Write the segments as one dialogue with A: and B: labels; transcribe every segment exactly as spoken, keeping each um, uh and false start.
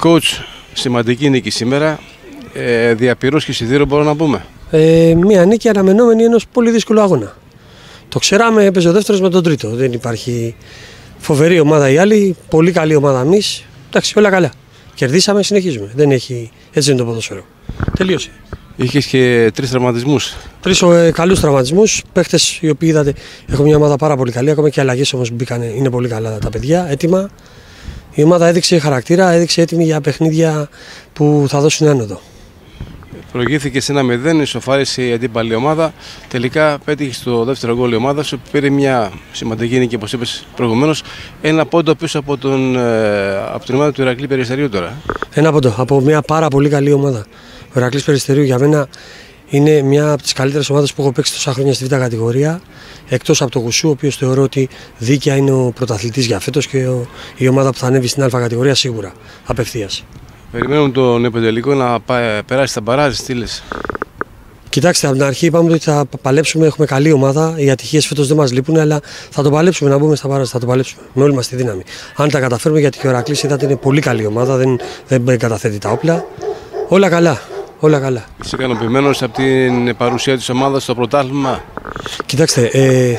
A: Coach, σημαντική νίκη σήμερα. Ε, διαπυρός και εισιτήριο μπορούμε να πούμε.
B: Ε, μια νίκη αναμενόμενη ενός πολύ δύσκολου αγώνα. Το ξέραμε, έπαιζε ο δεύτερος με τον τρίτο. Δεν υπάρχει φοβερή ομάδα η άλλη, πολύ καλή ομάδα εμείς. Εντάξει, όλα καλά. Κερδίσαμε, συνεχίζουμε. Δεν έχει... Έτσι είναι το ποδόσφαιρο. Τελείωσε.
A: Είχες και τρεις τραυματισμούς.
B: Τρεις ε, καλούς τραυματισμούς. Παίχτες οι οποίοι είδατε, έχω μια ομάδα πάρα πολύ καλή. Ακόμα και αλλαγές όμως μπήκαν, είναι πολύ καλά τα παιδιά, έτοιμα. Η ομάδα έδειξε χαρακτήρα, έδειξε έτοιμη για παιχνίδια που θα δώσουν άνοδο.
A: Προηγήθηκε σε ένα μηδέν, ισοφάρισε η αντίπαλη ομάδα. Τελικά πέτυχε στο δεύτερο γκολ η ομάδα σου. Πήρε μια σημαντική νίκη, όπως είπες προηγουμένως. Ένα πόντο πίσω από, τον, από την ομάδα του Ηρακλή Περιστερίου τώρα. Ένα
B: πόντο από μια πάρα πολύ καλή ομάδα. Ο Ηρακλής Περιστερίου για μένα είναι μια από τις καλύτερες ομάδες που έχω παίξει τόσα χρόνια στη β' κατηγορία. Εκτός από το Γουσού, ο οποίος θεωρώ ότι δίκαια είναι ο πρωταθλητής για φέτος και ο, η ομάδα που θα ανέβει στην Α κατηγορία σίγουρα απευθείας.
A: Περιμένουμε τον Επεντελικό να πάει, περάσει στα μπαράζ, τι λες?
B: Κοιτάξτε, από την αρχή είπαμε ότι θα παλέψουμε, έχουμε καλή ομάδα. Οι ατυχίες φέτος δεν μας λείπουν, αλλά θα το παλέψουμε να μπούμε στα μπαράζ, θα το παλέψουμε με όλη μας τη δύναμη. Αν τα καταφέρουμε, γιατί και ο Ηρακλής είδατε είναι πολύ καλή ομάδα, δεν, δεν καταθέτει τα όπλα. Όλα καλά. Όλα καλά.
A: Είσαι ικανοποιημένος από την παρουσία της ομάδας στο πρωτάθλημα?
B: Κοιτάξτε, ε,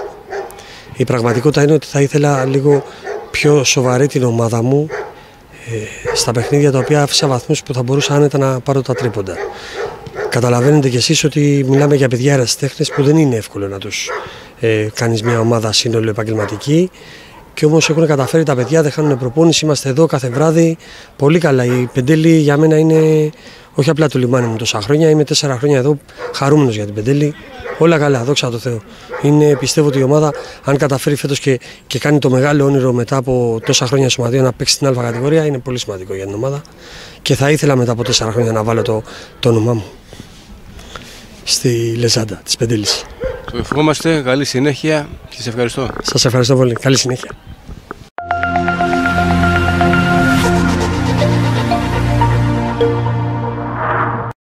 B: η πραγματικότητα είναι ότι θα ήθελα λίγο πιο σοβαρή την ομάδα μου ε, στα παιχνίδια τα οποία άφησα βαθμούς που θα μπορούσα άνετα να πάρω τα τρίποντα. Καταλαβαίνετε κι εσείς ότι μιλάμε για παιδιά ερασιτέχνες που δεν είναι εύκολο να τους ε, κάνεις μια ομάδα σύνολο επαγγελματική. Και όμως έχουν καταφέρει τα παιδιά, δεν χάνουν προπόνηση, είμαστε εδώ κάθε βράδυ. Πολύ καλά. Η Πεντέλη για μένα είναι όχι απλά το λιμάνι μου τόσα χρόνια. Είμαι τέσσερα χρόνια εδώ, χαρούμενος για την Πεντέλη. Όλα καλά, δόξα τω Θεώ. Είναι, πιστεύω ότι η ομάδα, αν καταφέρει φέτος και, και κάνει το μεγάλο όνειρο μετά από τόσα χρόνια σωματείο να παίξει στην Α κατηγορία, είναι πολύ σημαντικό για την ομάδα. Και θα ήθελα μετά από τέσσερα χρόνια να βάλω το, το όνομά μου στη λεζάντα της Πεντέλης.
A: Το ευχόμαστε, καλή συνέχεια και σε ευχαριστώ.
B: Σας ευχαριστώ πολύ. Καλή συνέχεια.